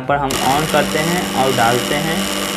पर हम ऑन करते हैं और डालते हैं।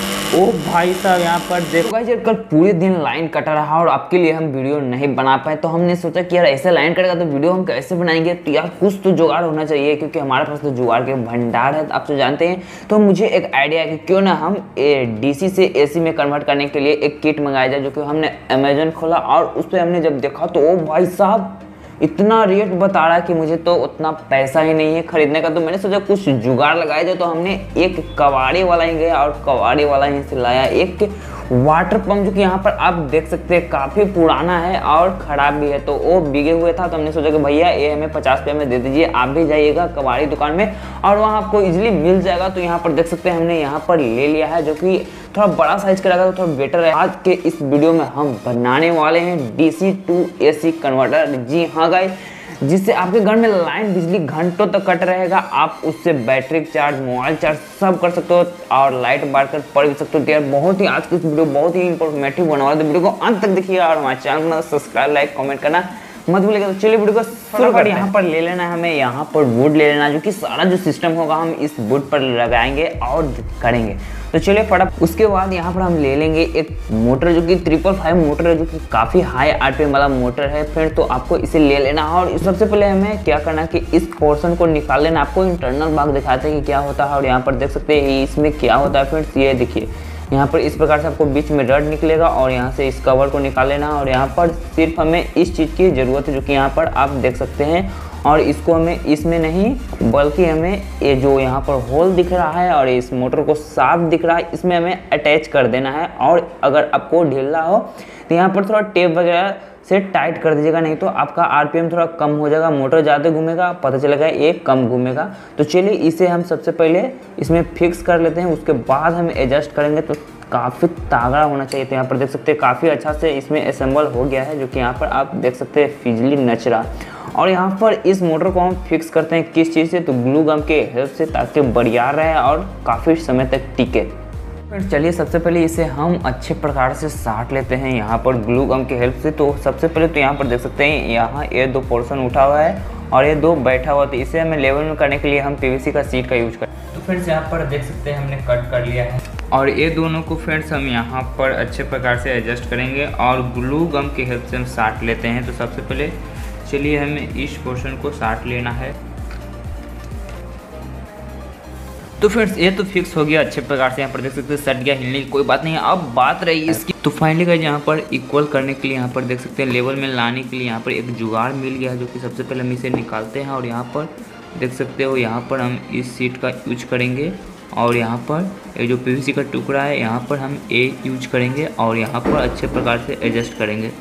ओ भाई साहब यहाँ पर देखो गाइस, कल पूरे दिन लाइन कटा रहा और आपके लिए हम वीडियो नहीं बना पाए, तो हमने सोचा कि यार ऐसे लाइन कटेगा तो वीडियो हम कैसे बनाएंगे। तो यार कुछ तो जुगाड़ होना चाहिए, क्योंकि हमारे पास तो जुगाड़ के भंडार है, आप तो जानते हैं। तो मुझे एक आइडिया है कि क्यों ना हम DC से AC में कन्वर्ट करने के लिए एक किट मंगाया जाए, जो कि हमने अमेजन खोला और उस पर हमने जब देखा तो ओ भाई साहब इतना रेट बता रहा है कि मुझे तो उतना पैसा ही नहीं है खरीदने का। तो मैंने सोचा कुछ जुगाड़ लगाया जाए, तो हमने एक कबाड़ी वाला ही गया और कबाड़ी वाला ही से लाया एक वाटर पंप, जो कि यहाँ पर आप देख सकते हैं काफ़ी पुराना है और ख़राब भी है। तो वो बिगे हुए था, तो हमने सोचा कि भैया ये हमें 50 रुपये में दे दीजिए, आप भी जाइएगा कबाड़ी दुकान में और वहाँ आपको इजीली मिल जाएगा। तो यहाँ पर देख सकते हैं हमने यहाँ पर ले लिया है, जो कि थोड़ा बड़ा साइज का लगा तो थोड़ा बेटर है। आज के इस वीडियो में हम बनाने वाले हैं DC to AC कन्वर्टर। जी हाँ गाइस, जिससे आपके घर में लाइन बिजली घंटों तक कट रहेगा, आप उससे बैटरी चार्ज, मोबाइल चार्ज सब कर सकते हो और लाइट बार कर पढ़ भी सकते हो। तो यार बहुत ही आज की इस वीडियो बहुत ही इंफॉर्मेटिव होने वाला है, तो वीडियो को अंत तक देखिएगा और हमारे चैनल को सब्सक्राइब, लाइक, कमेंट करना मत भूलिएगा। तो चलिए वीडियो को शुरू करते हैं। यहाँ पर ले लेना है हमें, यहाँ पर वुड ले लेना, जो कि सारा जो सिस्टम होगा हम इस वुड पर लगाएंगे और करेंगे। तो चलिए फटाफट उसके बाद यहाँ पर हम ले लेंगे एक मोटर, जो कि 555 मोटर है, जो कि काफ़ी हाई RPM वाला मोटर है। फिर तो आपको इसे ले लेना है और सबसे पहले हमें क्या करना है कि इस पोर्शन को निकाल लेना। आपको इंटरनल भाग दिखाते हैं कि क्या होता है और यहाँ पर देख सकते हैं इसमें क्या होता है। फ्रेंड्स ये देखिए, यहाँ पर इस प्रकार से आपको बीच में रड निकलेगा और यहाँ से इस कवर को निकाल लेना और यहाँ पर सिर्फ हमें इस चीज़ की ज़रूरत है, जो कि यहाँ पर आप देख सकते हैं। और इसको हमें इसमें नहीं बल्कि हमें ये जो यहाँ पर होल दिख रहा है और इस मोटर को साफ दिख रहा है, इसमें हमें अटैच कर देना है। और अगर आपको ढीला हो तो यहाँ पर थोड़ा टेप वगैरह से टाइट कर दीजिएगा, नहीं तो आपका RPM थोड़ा कम हो जाएगा, मोटर ज़्यादा घूमेगा, पता चलेगा ये कम घूमेगा। तो चलिए इसे हम सबसे पहले इसमें फिक्स कर लेते हैं, उसके बाद हम एडजस्ट करेंगे। तो काफ़ी तगड़ा होना चाहिए। तो यहाँ पर देख सकते हैं काफ़ी अच्छा से इसमें असेंबल हो गया है, जो कि यहाँ पर आप देख सकते हैं फिजली नच रहा। और यहाँ पर इस मोटर को हम फिक्स करते हैं किस चीज़ से, तो ग्लू गम के हेल्प से, ताकि बढ़िया रहे और काफ़ी समय तक टिके। फिर चलिए सबसे पहले इसे हम अच्छे प्रकार से साट लेते हैं यहाँ पर ग्लू गम के हेल्प से। तो सबसे पहले तो यहाँ पर देख सकते हैं यहाँ ये 2 पोर्शन उठा हुआ है और ये 2 बैठा हुआ, तो इसे हमें लेवल में करने के लिए हम PVC का सीट का यूज करें। तो फ्रेंड्स यहाँ पर देख सकते हैं हमने कट कर लिया है और ये दोनों को फ्रेंड्स हम यहाँ पर अच्छे प्रकार से एडजस्ट करेंगे और ग्लू गम की हेल्प से हम साट लेते हैं। तो सबसे पहले चलिए हमें इस पोर्शन को साट लेना है। तो फ्रेंड्स ये तो फिक्स हो गया अच्छे प्रकार से, यहाँ पर देख सकते हैं सट गया, हिलने की कोई बात नहीं है। अब बात रही इसकी, तो फाइनली गाइस यहाँ पर इक्वल करने के लिए यहाँ पर देख सकते हैं लेवल में लाने के लिए यहाँ पर एक जुगाड़ मिल गया है, जो कि सबसे पहले हम इसे निकालते हैं और यहाँ पर देख सकते हो यहाँ पर हम इस सीट का यूज करेंगे और यहाँ पर ये जो PVC का टुकड़ा है यहाँ पर हम ये यूज करेंगे और यहाँ पर अच्छे प्रकार से एडजस्ट करेंगे।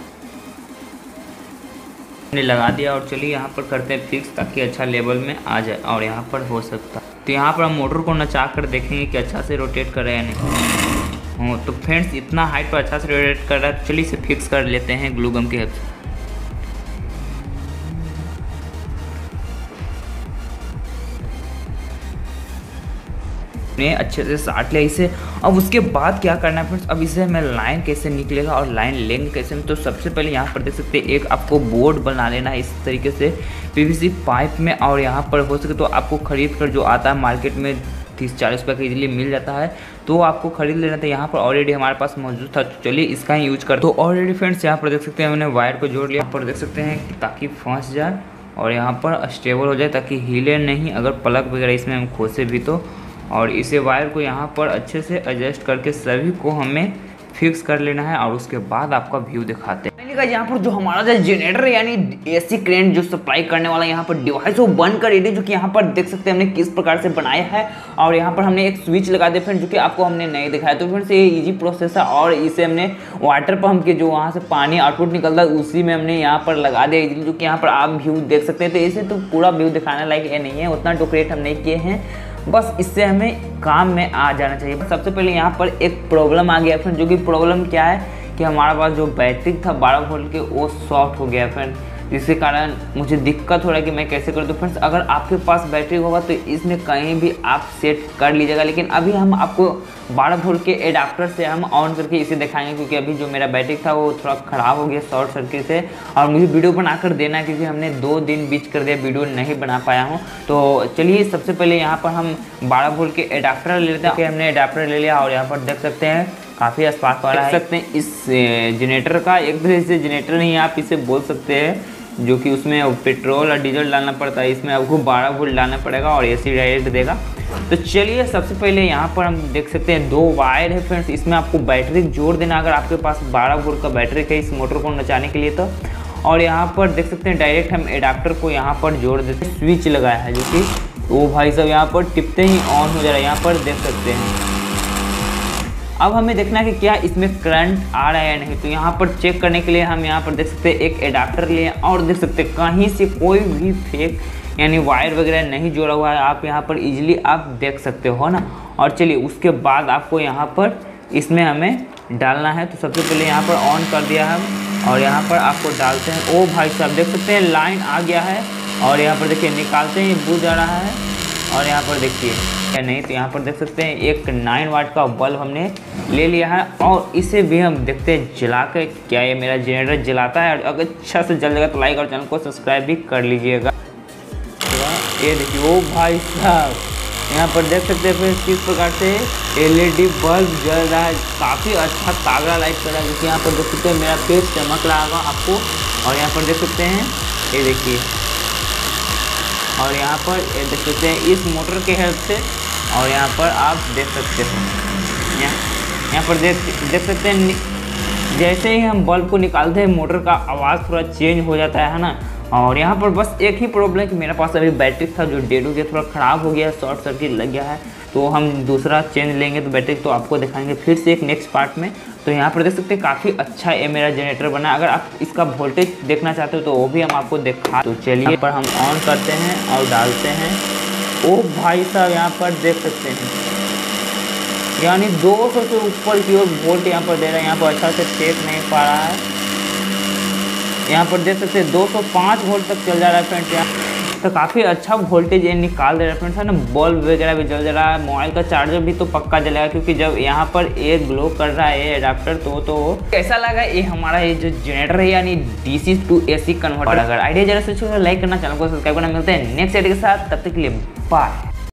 हमने लगा दिया और चलिए यहाँ पर करते हैं फिक्स, ताकि अच्छा लेवल में आ जाए और यहाँ पर हो सकता है। तो यहाँ पर हम मोटर को नचा कर देखेंगे कि अच्छा से रोटेट कर रहे हैं नहीं। तो फ्रेंड्स इतना हाइट पर अच्छा से रोटेट कर रहा है, चलिए इसे फिक्स कर लेते हैं ग्लू गम की हेल्प से। अच्छे से साट लिया इसे। अब उसके बाद क्या करना है फ्रेंड्स, अब इसे हमें लाइन कैसे निकलेगा और लाइन लेंगे कैसे में। तो सबसे पहले यहाँ पर देख सकते हैं एक आपको बोर्ड बना लेना है इस तरीके से PVC पाइप में, और यहाँ पर हो सके तो आपको खरीद कर जो आता है मार्केट में 30-40 रुपये का इजीली मिल जाता है, तो आपको खरीद लेना था। यहाँ पर ऑलरेडी हमारे पास मौजूद था, तो चलिए इसका ही यूज कर। तो ऑलरेडी फ्रेंड्स यहाँ पर देख सकते हैं हमने वायर को जोड़ लिया, यहाँ पर देख सकते हैं ताकि फंस जाए और यहाँ पर स्टेबल हो जाए, ताकि हिले नहीं अगर प्लग वगैरह इसमें हम खोसे भी तो। और इसे वायर को यहाँ पर अच्छे से एडजस्ट करके सभी को हमें फिक्स कर लेना है और उसके बाद आपका व्यू दिखाते हैं। यहाँ पर जो हमारा जो जनरेटर यानी AC करंट जो सप्लाई करने वाला यहाँ पर डिवाइस वो बंद कर रेडी, जो कि यहाँ पर देख सकते हैं हमने किस प्रकार से बनाया है। और यहाँ पर हमने एक स्विच लगा दिया फ्रेंड, जो कि आपको हमने नहीं दिखाया। तो फ्रेंड्स ये इजी प्रोसेस है और इसे हमने वाटर पंप के जो वहाँ से पानी आउटपुट निकलता है उसी में हमने यहाँ पर लगा दिया इजीली, जो कि यहाँ पर आप व्यू देख सकते हैं। तो इसे तो पूरा व्यू दिखाने लायक ये नहीं है, उतना डेकोरेट हम नहीं किए हैं, बस इससे हमें काम में आ जाना चाहिए। सबसे पहले यहाँ पर एक प्रॉब्लम आ गया फ्रेंड, जो कि प्रॉब्लम क्या है कि हमारे पास जो बैटरी था 12 वोल्ट के वो शॉर्ट हो गया फ्रेंड। जिसके कारण मुझे दिक्कत हो रहा है कि मैं कैसे कर दूँ। फ्रेंड्स अगर आपके पास बैटरी होगा तो इसमें कहीं भी आप सेट कर लीजिएगा, लेकिन अभी हम आपको 12 वोल्ट के एडाप्टर से हम ऑन करके इसे दिखाएंगे, क्योंकि अभी जो मेरा बैटरी था वो थोड़ा ख़राब हो गया शॉर्ट सर्किट से, और मुझे वीडियो बनाकर देना है क्योंकि हमने 2 दिन बीच कर दिया, वीडियो नहीं बना पाया हूँ। तो चलिए सबसे पहले यहाँ पर हम 12 वोल्ट के एडाप्टर ले लेते हैं। हमने एडाप्टर ले लिया और यहाँ पर देख सकते हैं काफ़ी स्पार्क वाला है। देख सकते हैं इस जनरेटर का, एक तरह से जनरेटर नहीं आप इसे बोल सकते हैं, जो कि उसमें पेट्रोल और डीजल डालना पड़ता है, इसमें आपको 12 वोल्ट डालना पड़ेगा और AC डायरेक्ट देगा। तो चलिए सबसे पहले यहाँ पर हम देख सकते हैं 2 वायर है फ्रेंड्स, इसमें आपको बैटरी जोड़ देना अगर आपके पास 12 वोल्ट का बैटरी है इस मोटर को नचाने के लिए तो। और यहाँ पर देख सकते हैं डायरेक्ट हम एडाप्टर को यहाँ पर जोड़ देते हैं, स्विच लगाया है जो कि वो भाई साहब यहाँ पर टिपते ही ऑन हो जा रहा है, यहाँ पर देख सकते हैं। अब हमें देखना है कि क्या इसमें करंट आ रहा है या नहीं, तो यहाँ पर चेक करने के लिए हम यहाँ पर देख सकते हैं एक एडाप्टर लिए और देख सकते हैं कहीं से कोई भी फेक यानी वायर वगैरह नहीं जोड़ा हुआ है, आप यहाँ पर इजीली आप देख सकते हो ना। और चलिए उसके बाद आपको यहाँ पर इसमें हमें डालना है, तो सबसे पहले यहाँ पर ऑन कर दिया हम और यहाँ पर आपको डालते हैं। ओ भाई साहब देख सकते हैं लाइन आ गया है और यहाँ पर देखिए निकालते ही बुझ जा रहा है और यहाँ पर देखिए या नहीं, तो यहाँ पर देख सकते हैं एक 9 वाट का बल्ब हमने ले लिया है और इसे भी हम देखते हैं जला के क्या ये मेरा जनरेटर जलाता है। और अगर अच्छा से जल जाएगा तो लाइक और चैनल को सब्सक्राइब भी कर लीजिएगा। ये देखिए ओ भाई साहब यहाँ पर देख सकते हैं फिर किस प्रकार से LED बल्ब जल रहा है, काफ़ी अच्छा तागड़ा लाइट कर रहा है, क्योंकि यहाँ पर देख सकते हैं मेरा फेस चमक रहा होगा आपको। और यहाँ पर देख सकते हैं ये देखिए, और यहाँ पर देख सकते हैं इस मोटर के हेल्प से, और यहाँ पर आप देख सकते हो यहाँ पर देख सकते हैं जैसे ही हम बल्ब को निकालते हैं मोटर का आवाज़ थोड़ा चेंज हो जाता है ना। और यहाँ पर बस एक ही प्रॉब्लम कि मेरे पास अभी बैटरी था जो डेड हो गया, थोड़ा ख़राब हो गया, शॉर्ट सर्किट लग गया है, तो हम दूसरा चेंज लेंगे तो बैटरी तो आपको दिखाएंगे फिर से एक नेक्स्ट पार्ट में। तो यहाँ पर देख सकते हैं काफ़ी अच्छा ये मेरा जनरेटर बना, अगर आप इसका वोल्टेज देखना चाहते हो तो वो भी हम आपको दिखा। तो चलिए पर हम ऑन करते हैं और डालते हैं। ओ भाई साहब यहाँ पर देख सकते हैं यानी 200 से ऊपर की ओर वोल्ट यहाँ पर दे रहा है, यहाँ पर अच्छा से चेक नहीं पा रहा है। यहाँ पर देख सकते हैं 205 वोल्ट तक चल जा रहा है फ्रेंड्स, यहाँ तो काफ़ी अच्छा वोल्टेज ये निकाल दे रहा है फ्रेंड्स है ना। बल्ब वगैरह भी जल रहा है, मोबाइल का चार्जर भी तो पक्का जलेगा, क्योंकि जब यहाँ पर ये ग्लो कर रहा है ये एडाप्टर तो कैसा लगा ये हमारा ये जो जनरेटर है यानी DC to AC कन्वर्टर। अगर आइडिया जरा से लाइक करना, चैनल को सब्सक्राइब करना। मिलते हैं नेक्स्ट वीडियो के साथ, तब तक के लिए बाय।